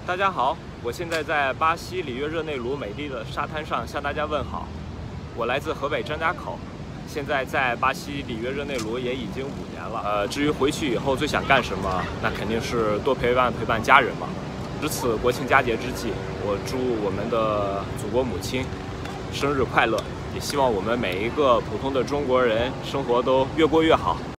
大家好，我现在在巴西里约热内卢美丽的沙滩上向大家问好。我来自河北张家口，现在在巴西里约热内卢也已经5年了。至于回去以后最想干什么，那肯定是多陪伴家人嘛。值此国庆佳节之际，我祝我们的祖国母亲生日快乐，也希望我们每一个普通的中国人生活都越过越好。